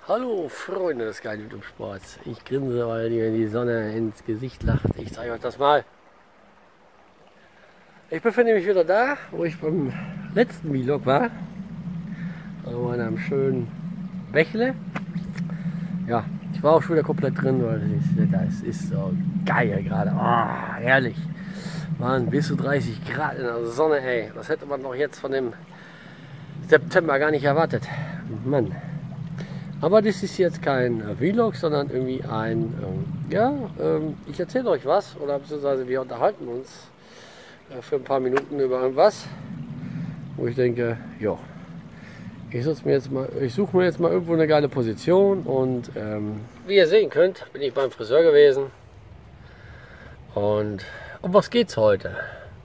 Hallo Freunde des geilen YouTube-Sports. Ich grinse, weil mir die Sonne ins Gesicht lacht. Ich zeige euch das mal. Ich befinde mich wieder da, wo ich beim letzten Vlog war. Also in einem schönen Bächle. Ja, ich war auch schon wieder komplett drin, weil das ist so geil gerade. Oh, herrlich. Waren bis zu 30 Grad in der Sonne, ey. Das hätte man doch jetzt von dem September gar nicht erwartet. Mann. Aber das ist jetzt kein Vlog, sondern irgendwie ein, ich erzähle euch was, oder beziehungsweise wir unterhalten uns für ein paar Minuten über irgendwas, wo ich denke, ja, ich suche mir jetzt mal irgendwo eine geile Position und wie ihr sehen könnt, bin ich beim Friseur gewesen. Und um was geht's heute?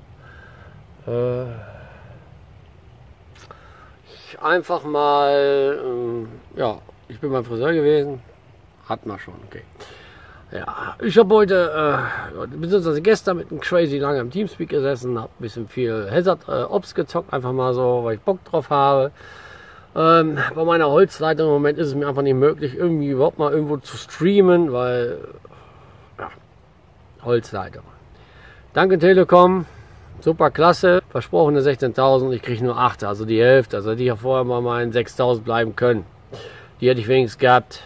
Einfach mal, ich bin beim Friseur gewesen, hat man schon, okay. Ja, ich habe heute, beziehungsweise gestern mit einem Crazy lange im Teamspeak gesessen, habe ein bisschen viel Hazard Ops gezockt, einfach mal so, weil ich Bock drauf habe. Bei meiner Holzleitung im Moment ist es mir einfach nicht möglich, irgendwie überhaupt mal irgendwo zu streamen, weil, ja, Holzleitung. Danke Telekom, super klasse, versprochene 16.000, ich kriege nur 8, also die Hälfte, also hätte ich ja vorher mal meinen 6.000 bleiben können. Die hätte ich wenigstens gehabt.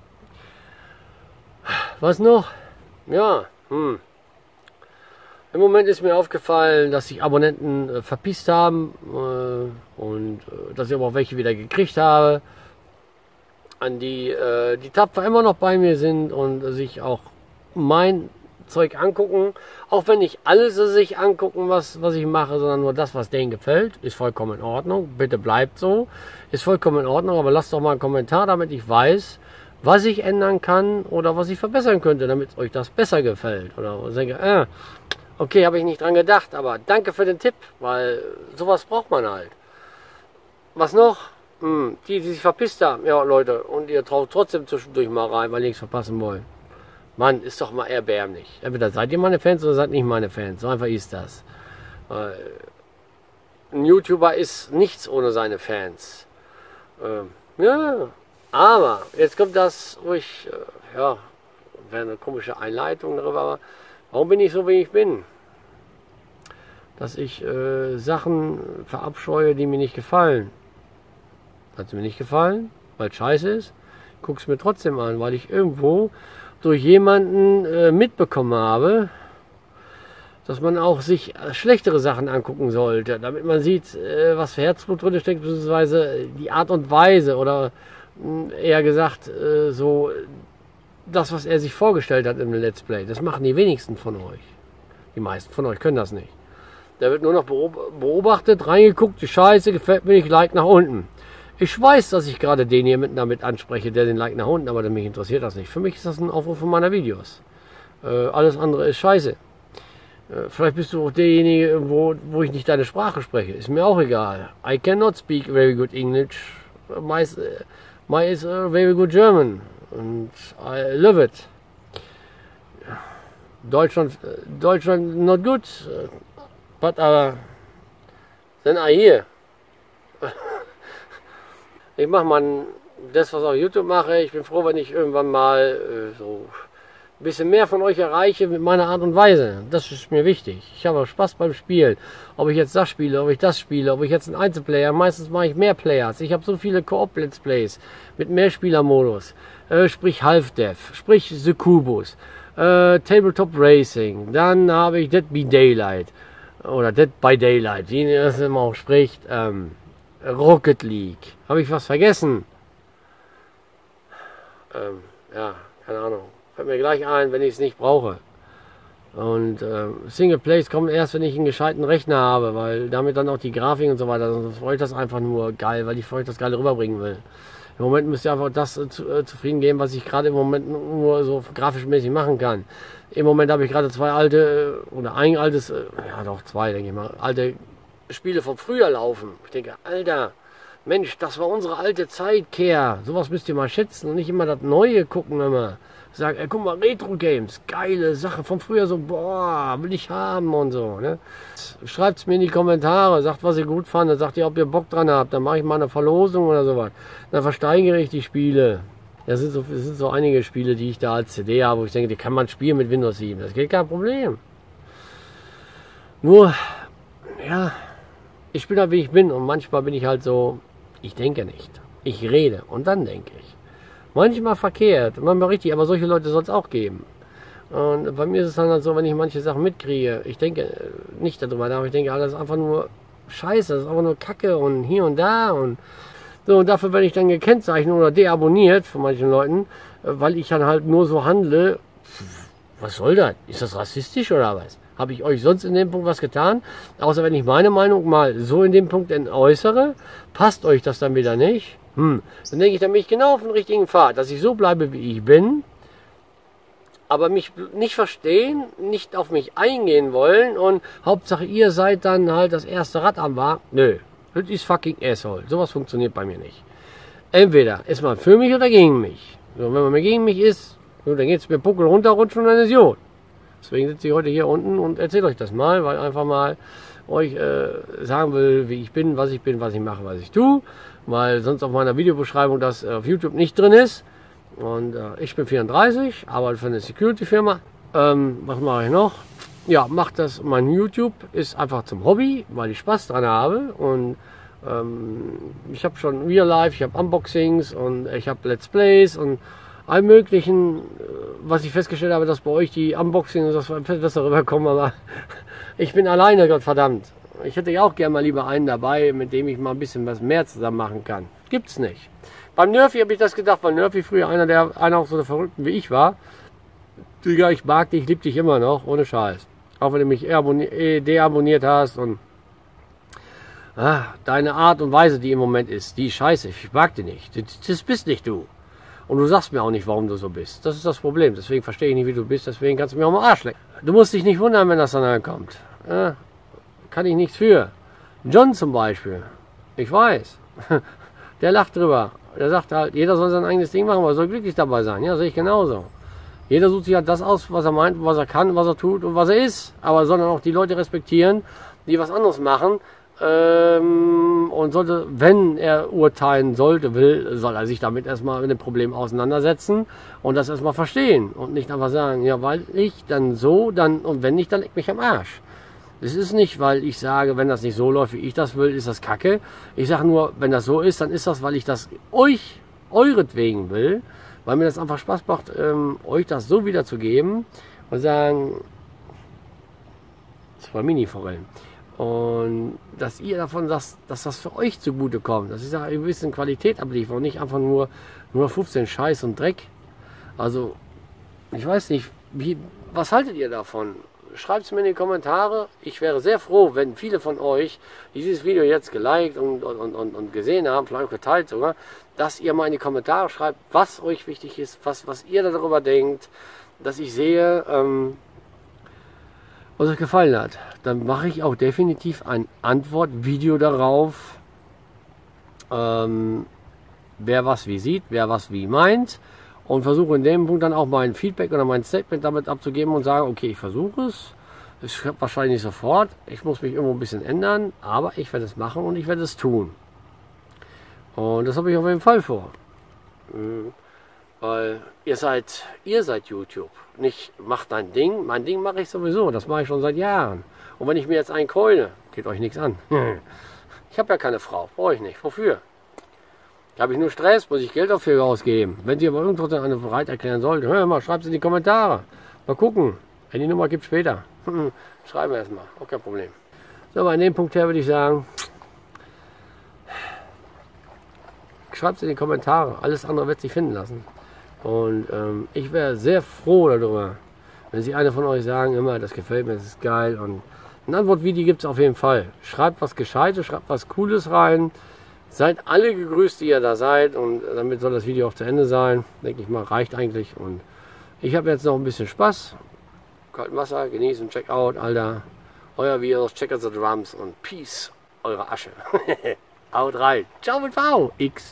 Was noch? Ja, Im Moment ist mir aufgefallen, dass sich Abonnenten verpisst haben und dass ich aber auch welche wieder gekriegt habe, an die tapfer immer noch bei mir sind und sich auch mein Zeug angucken. Auch wenn nicht alles sich angucken, was ich mache, sondern nur das, was denen gefällt, ist vollkommen in Ordnung. Bitte bleibt so. Ist vollkommen in Ordnung, aber lasst doch mal einen Kommentar, damit ich weiß, was ich ändern kann oder was ich verbessern könnte, damit euch das besser gefällt. Oder ich denke, okay, habe ich nicht dran gedacht, aber danke für den Tipp, weil sowas braucht man halt. Was noch? Die sich verpisst haben, ja Leute, und ihr traut trotzdem zwischendurch mal rein, weil ihr nichts verpassen wollt. Mann, ist doch mal erbärmlich. Entweder seid ihr meine Fans oder seid nicht meine Fans. So einfach ist das. Ein YouTuber ist nichts ohne seine Fans. Ja, aber jetzt kommt das, wo ich, wäre eine komische Einleitung darüber, aber warum bin ich so, wie ich bin? Dass ich Sachen verabscheue, die mir nicht gefallen. Hat es mir nicht gefallen, weil es scheiße ist? Guck es mir trotzdem an, weil ich irgendwo durch jemanden mitbekommen habe, dass man auch sich schlechtere Sachen angucken sollte, damit man sieht, was für Herzblut drin steckt, beziehungsweise die Art und Weise oder eher gesagt so das, was er sich vorgestellt hat im Let's Play. Das machen die wenigsten von euch. Die meisten von euch können das nicht. Da wird nur noch beobachtet, reingeguckt, die Scheiße gefällt mir nicht, Like nach unten. Ich weiß, dass ich gerade den hier damit anspreche, der den Like nach unten, aber mich interessiert das nicht. Für mich ist das ein Aufruf von meiner Videos. Alles andere ist scheiße. Vielleicht bist du auch derjenige, wo ich nicht deine Sprache spreche. Ist mir auch egal. I cannot speak very good English. My is very good German. And I love it. Deutschland not good. But then I hear. Ich mache mal das, was ich auf YouTube mache. Ich bin froh, wenn ich irgendwann mal so ein bisschen mehr von euch erreiche mit meiner Art und Weise. Das ist mir wichtig. Ich habe Spaß beim Spielen. Ob ich jetzt das spiele, ob ich das spiele, ob ich jetzt einen Einzelplayer, meistens mache ich mehr Players. Ich habe so viele Koop-Let's Plays mit Mehrspielermodus. Sprich Half-Death, sprich Succubus, Tabletop Racing. Dann habe ich Dead by Daylight oder Dead by Daylight, wie das immer auch spricht. Rocket League. Habe ich was vergessen? Ja, keine Ahnung. Fällt mir gleich ein, wenn ich es nicht brauche. Und Singleplays kommen erst, wenn ich einen gescheiten Rechner habe, weil damit dann auch die Grafik und so weiter, sonst wollte ich das einfach nur geil, weil ich für euch das Geile rüberbringen will. Im Moment müsst ihr einfach das zufrieden geben, was ich gerade im Moment nur so grafisch mäßig machen kann. Im Moment habe ich gerade zwei alte, oder ein altes, ja doch zwei, denke ich mal, alte Spiele von früher laufen. Ich denke, Alter, Mensch, das war unsere alte Zeit, Kehr. Sowas müsst ihr mal schätzen und nicht immer das Neue gucken immer. Sagt, guck mal, Retro-Games, geile Sache von früher, so, boah, will ich haben und so. Ne? Schreibt es mir in die Kommentare, sagt, was ihr gut fandet, sagt ihr, ob ihr Bock dran habt, dann mache ich mal eine Verlosung oder sowas. Dann versteigere ich die Spiele. Das sind so einige Spiele, die ich da als CD habe, wo ich denke, die kann man spielen mit Windows 7. Das geht kein Problem. Nur, ja, ich bin halt wie ich bin und manchmal bin ich halt so, ich denke nicht. Ich rede und dann denke ich. Manchmal verkehrt, manchmal richtig, aber solche Leute soll es auch geben. Und bei mir ist es dann halt so, wenn ich manche Sachen mitkriege, ich denke nicht darüber nach, ich denke, alles ist einfach nur Scheiße, das ist einfach nur Kacke und hier und da und so, und dafür werde ich dann gekennzeichnet oder deabonniert von manchen Leuten, weil ich dann halt nur so handle. Was soll das? Ist das rassistisch oder was? Habe ich euch sonst in dem Punkt was getan? Außer wenn ich meine Meinung mal so in dem Punkt äußere, passt euch das dann wieder nicht? Dann denke ich, dann bin ich genau auf dem richtigen Pfad, dass ich so bleibe, wie ich bin, aber mich nicht verstehen, nicht auf mich eingehen wollen und Hauptsache ihr seid dann halt das erste Rad am Wagen. Nö. Das ist fucking asshole. Sowas funktioniert bei mir nicht. Entweder ist man für mich oder gegen mich. So, wenn man gegen mich ist, so, dann geht es mir Puckel runterrutschen und dann ist gut. Deswegen sitze ich heute hier unten und erzähle euch das mal, weil einfach mal euch sagen will, wie ich bin, was ich mache, was ich tue. Weil sonst auf meiner Videobeschreibung das auf YouTube nicht drin ist. Und ich bin 34, arbeite für eine Security-Firma. Was mache ich noch? Ja, macht das, mein YouTube ist einfach zum Hobby, weil ich Spaß dran habe und ich habe schon Real Life, ich habe Unboxings und ich habe Let's Plays und allem möglichen, was ich festgestellt habe, dass bei euch die Unboxings das besser rüberkommen, aber ich bin alleine, Gottverdammt. Ich hätte ja auch gerne mal lieber einen dabei, mit dem ich mal ein bisschen was mehr zusammen machen kann. Gibt's nicht. Beim Nerfy habe ich das gedacht, weil Nerfy früher einer auch so der Verrückten wie ich war. Digga, ich mag dich, lieb dich immer noch, ohne Scheiß. Auch wenn du mich deabonniert hast und deine Art und Weise, die im Moment ist, die ist scheiße. Ich mag die nicht. Das bist nicht du. Und du sagst mir auch nicht, warum du so bist. Das ist das Problem. Deswegen verstehe ich nicht, wie du bist. Deswegen kannst du mir auch mal Arsch lecken. Du musst dich nicht wundern, wenn das dann ankommt. Kann ich nichts für. John zum Beispiel. Ich weiß. Der lacht drüber. Der sagt halt, jeder soll sein eigenes Ding machen, aber soll glücklich dabei sein. Ja, sehe ich genauso. Jeder sucht sich halt das aus, was er meint, was er kann, was er tut und was er ist. Aber sondern auch die Leute respektieren, die was anderes machen. Und sollte, wenn er urteilen sollte, soll er sich damit erstmal mit dem Problem auseinandersetzen und das erstmal verstehen. Und nicht einfach sagen, ja, weil ich dann so, dann, und wenn nicht, dann leck mich am Arsch. Es ist nicht, weil ich sage, wenn das nicht so läuft, wie ich das will, ist das Kacke. Ich sage nur, wenn das so ist, dann ist das, weil ich das euretwegen will. Weil mir das einfach Spaß macht, euch das so wiederzugeben und sagen, das war Mini-Forellen. Und dass ihr davon sagt, dass das für euch zugute kommt. Das ist ja ein bisschen Qualität abliefern und nicht einfach nur 15 Scheiß und Dreck. Also, ich weiß nicht, was haltet ihr davon? Schreibt es mir in die Kommentare. Ich wäre sehr froh, wenn viele von euch dieses Video jetzt geliked und gesehen haben, vielleicht auch geteilt sogar, dass ihr mal in die Kommentare schreibt, was euch wichtig ist, was ihr darüber denkt, dass ich sehe, was euch gefallen hat. Dann mache ich auch definitiv ein Antwortvideo darauf, wer was wie sieht, wer was wie meint. Und versuche in dem Punkt dann auch mein Feedback oder mein Statement damit abzugeben und sage, okay, ich versuche es. Es klappt wahrscheinlich nicht sofort. Ich muss mich irgendwo ein bisschen ändern, aber ich werde es machen und ich werde es tun. Und das habe ich auf jeden Fall vor. Weil ihr seid YouTube. Nicht macht dein Ding. Mein Ding mache ich sowieso. Das mache ich schon seit Jahren. Und wenn ich mir jetzt einen keule, geht euch nichts an. Ich habe ja keine Frau. Brauche ich nicht. Wofür? Habe ich nur Stress, muss ich Geld dafür ausgeben. Wenn Sie aber irgendwo eine bereit erklären sollten, hör mal, schreibt es in die Kommentare. Mal gucken. Handynummer gibt es später. Schreiben wir erstmal. Auch kein Problem. So, aber an dem Punkt her würde ich sagen, schreibt es in die Kommentare. Alles andere wird sich finden lassen. Und ich wäre sehr froh darüber, wenn Sie eine von euch sagen, immer, das gefällt mir, das ist geil. Und ein Antwortvideo gibt es auf jeden Fall. Schreibt was Gescheites, schreibt was Cooles rein. Seid alle gegrüßt, die ihr da seid, und damit soll das Video auch zu Ende sein. Denke ich mal, reicht eigentlich. Und ich habe jetzt noch ein bisschen Spaß. Kalten Wasser, genießen, check out, Alter. Euer Virus, check out the drums und Peace, eure Asche. Haut rein. Ciao mit V, X.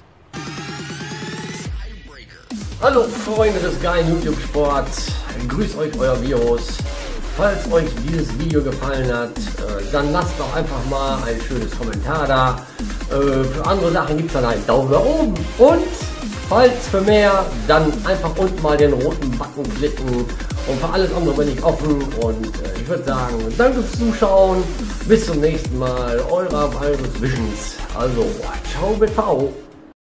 Hallo Freunde des geilen YouTube-Sports. Grüßt euch, euer Virus. Falls euch dieses Video gefallen hat, dann lasst doch einfach mal ein schönes Kommentar da. Für andere Sachen gibt es dann einen Daumen nach oben. Und Falls für mehr, dann einfach unten mal den roten Button klicken und für alles andere bin ich offen und ich würde sagen, danke fürs Zuschauen, bis zum nächsten Mal, euer Virus Visions, also ciao mit V.